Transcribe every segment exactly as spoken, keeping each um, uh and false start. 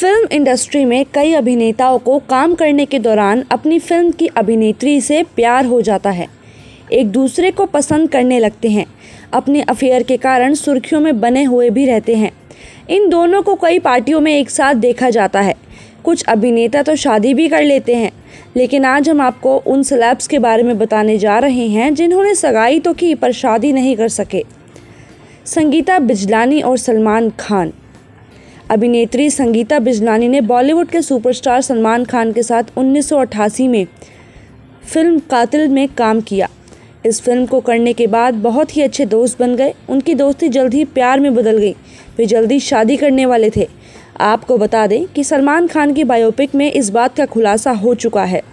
Film industry में कई अभिनेताओं को काम करने के दौरान अपनी फिल्म की अभिनेत्री से प्यार हो जाता है, एक दूसरे को पसंद करने लगते हैं, अपने अफेयर के कारण सुर्खियों में बने हुए भी रहते हैं। इन दोनों को कई पार्टियों में एक साथ देखा जाता है। कुछ अभिनेता तो शादी भी कर लेते हैं, लेकिन आज हम आपको उन सेलेब्स के बारे में बताने जा रहे हैं जिन्होंने सगाई तो की पर शादी नहीं कर सके। संगीता बिजलानी और सलमान खान। अभिनेत्री संगीता बिजलानी ने बॉलीवुड के सुपरस्टार सलमान खान के साथ उन्नीस सौ अट्ठासी में फिल्म कातिल में काम किया। इस फिल्म को करने के बाद बहुत ही अच्छे दोस्त बन गए। उनकी दोस्ती जल्द ही प्यार में बदल गई। वे जल्दी शादी करने वाले थे। आपको बता दें कि सलमान खान की बायोपिक में इस बात का खुलासा हो चुका है।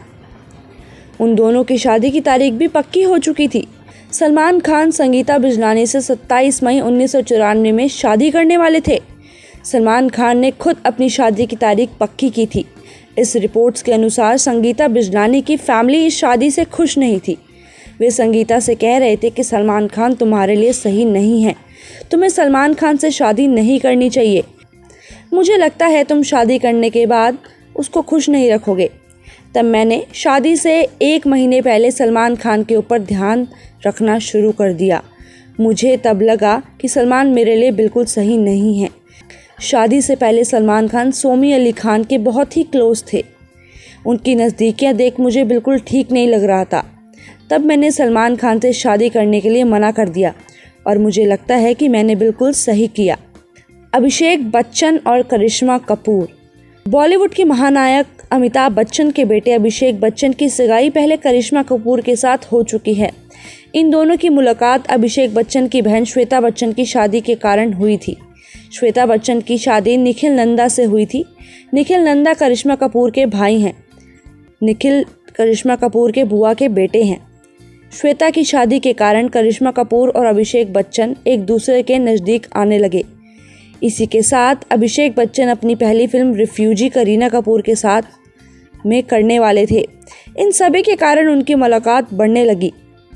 उन दोनों की शादी की तारीख भी पक्की हो चुकी थी। सलमान खान संगीता बिजलानी से सत्ताईस मई उन्नीस सौ चौरानवे में शादी करने वाले थे। सलमान खान ने खुद अपनी शादी की तारीख पक्की की थी। इस रिपोर्ट्स के अनुसार संगीता बिजलानी की फैमिली इस शादी से खुश नहीं थी। वे संगीता से कह रहे थे कि सलमान खान तुम्हारे लिए सही नहीं है, तुम्हें सलमान खान से शादी नहीं करनी चाहिए। मुझे लगता है तुम शादी करने के बाद उसको खुश नहीं रखोगे। तब मैंने शादी से एक महीने पहले सलमान खान के ऊपर ध्यान रखना शुरू कर दिया। मुझे तब लगा कि सलमान मेरे लिए बिल्कुल सही नहीं है। शादी से पहले सलमान खान सोमी अली खान के बहुत ही क्लोज थे। उनकी नज़दीकियाँ देख मुझे बिल्कुल ठीक नहीं लग रहा था। तब मैंने सलमान खान से शादी करने के लिए मना कर दिया और मुझे लगता है कि मैंने बिल्कुल सही किया। अभिषेक बच्चन और करिश्मा कपूर। बॉलीवुड के महानायक अमिताभ बच्चन के बेटे अभिषेक बच्चन की सगाई पहले करिश्मा कपूर के साथ हो चुकी है। इन दोनों की मुलाकात अभिषेक बच्चन की बहन श्वेता बच्चन की शादी के कारण हुई थी। श्वेता बच्चन की शादी निखिल नंदा से हुई थी। निखिल नंदा करिश्मा कपूर के भाई हैं। निखिल करिश्मा कपूर के बुआ के बेटे हैं। श्वेता की शादी के कारण करिश्मा कपूर और अभिषेक बच्चन एक दूसरे के नज़दीक आने लगे। इसी के साथ अभिषेक बच्चन अपनी पहली फिल्म रिफ्यूजी करीना कपूर के साथ में करने वाले थे। इन सभी के कारण उनकी मुलाकात बढ़ने लगी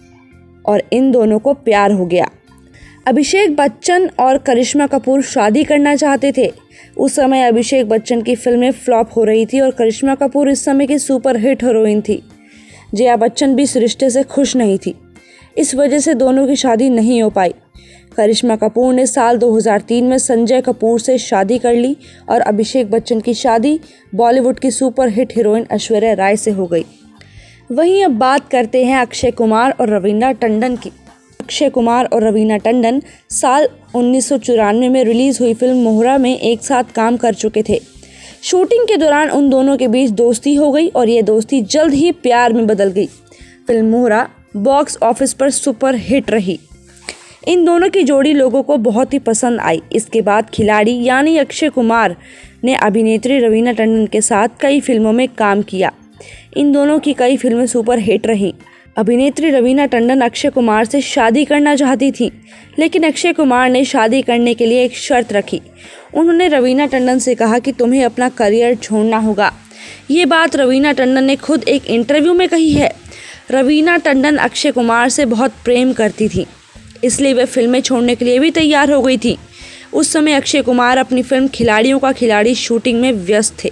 और इन दोनों को प्यार हो गया। अभिषेक बच्चन और करिश्मा कपूर शादी करना चाहते थे। उस समय अभिषेक बच्चन की फिल्में फ्लॉप हो रही थी और करिश्मा कपूर इस समय की सुपर हिट हीरोइन थी। जया बच्चन भी इस रिश्ते से खुश नहीं थी। इस वजह से दोनों की शादी नहीं हो पाई। करिश्मा कपूर ने साल दो हज़ार तीन में संजय कपूर से शादी कर ली और अभिषेक बच्चन की शादी बॉलीवुड की super hit heroine Aishwarya Rai से हो गई। वहीं अब बात करते हैं अक्षय कुमार और रवीना टंडन की। अक्षय कुमार और रवीना टंडन साल उन्नीस सौ चौरानवे में रिलीज हुई फिल्म मोहरा में एक साथ काम कर चुके थे। शूटिंग के दौरान उन दोनों के बीच दोस्ती हो गई और ये दोस्ती जल्द ही प्यार में बदल गई। फिल्म मोहरा बॉक्स ऑफिस पर सुपर हिट रही। इन दोनों की जोड़ी लोगों को बहुत ही पसंद आई। इसके बाद खिलाड़ी यानी अक्षय कुमार ने अभिनेत्री रवीना टंडन के साथ कई फिल्मों में काम किया। इन दोनों की कई फिल्में सुपर हिट रहीं। अभिनेत्री रवीना टंडन अक्षय कुमार से शादी करना चाहती थी, लेकिन अक्षय कुमार ने शादी करने के लिए एक शर्त रखी। उन्होंने रवीना टंडन से कहा कि तुम्हें अपना करियर छोड़ना होगा। ये बात रवीना टंडन ने खुद एक इंटरव्यू में कही है। रवीना टंडन अक्षय कुमार से बहुत प्रेम करती थी, इसलिए वे फिल्में छोड़ने के लिए भी तैयार हो गई थी। उस समय अक्षय कुमार अपनी फिल्म खिलाड़ियों का खिलाड़ी शूटिंग में व्यस्त थे।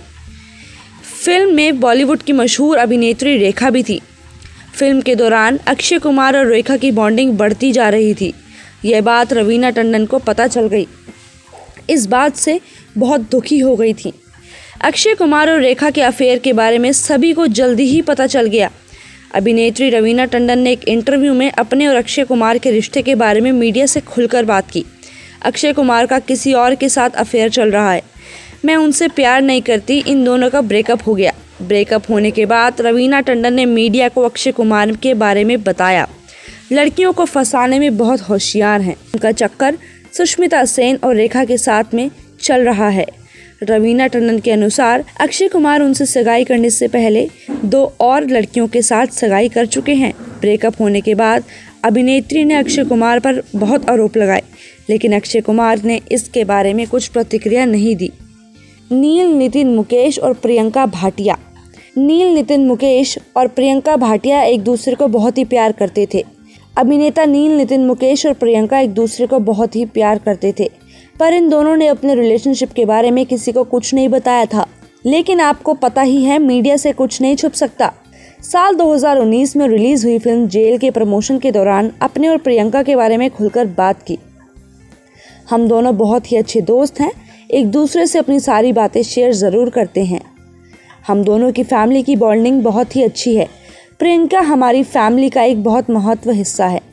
फिल्म में बॉलीवुड की मशहूर अभिनेत्री रेखा भी थी। फिल्म के दौरान अक्षय कुमार और रेखा की बॉन्डिंग बढ़ती जा रही थी। यह बात रवीना टंडन को पता चल गई। इस बात से बहुत दुखी हो गई थी। अक्षय कुमार और रेखा के अफेयर के बारे में सभी को जल्दी ही पता चल गया। अभिनेत्री रवीना टंडन ने एक इंटरव्यू में अपने और अक्षय कुमार के रिश्ते के बारे में मीडिया से खुलकर बात की। अक्षय कुमार का किसी और के साथ अफेयर चल रहा है। मैं उनसे प्यार नहीं करती। इन दोनों का ब्रेकअप हो गया। ब्रेकअप होने के बाद रवीना टंडन ने मीडिया को अक्षय कुमार के बारे में बताया। लड़कियों को फंसाने में बहुत होशियार हैं। उनका चक्कर सुष्मिता सेन और रेखा के साथ में चल रहा है। रवीना टंडन के अनुसार अक्षय कुमार उनसे सगाई करने से पहले दो और लड़कियों के साथ सगाई कर चुके हैं। ब्रेकअप होने के बाद अभिनेत्री ने अक्षय कुमार पर बहुत आरोप लगाए, लेकिन अक्षय कुमार ने इसके बारे में कुछ प्रतिक्रिया नहीं दी। नील नितिन मुकेश और प्रियंका भाटिया। नील नितिन मुकेश और प्रियंका भाटिया एक दूसरे को बहुत ही प्यार करते थे। अभिनेता नील नितिन मुकेश और प्रियंका एक दूसरे को बहुत ही प्यार करते थे। पर इन दोनों ने अपने रिलेशनशिप के बारे में किसी को कुछ नहीं बताया था। लेकिन आपको पता ही है, मीडिया से कुछ नहीं छुप सकता। साल दो हज़ार उन्नीस में रिलीज हुई फिल्म जेल के प्रमोशन के दौरान अपने और प्रियंका के बारे में खुलकर बात की। हम दोनों बहुत ही अच्छे दोस्त हैं, एक दूसरे से अपनी सारी बातें शेयर ज़रूर करते हैं। हम दोनों की फैमिली की बॉन्डिंग बहुत ही अच्छी है। प्रियंका हमारी फैमिली का एक बहुत महत्वपूर्ण हिस्सा है।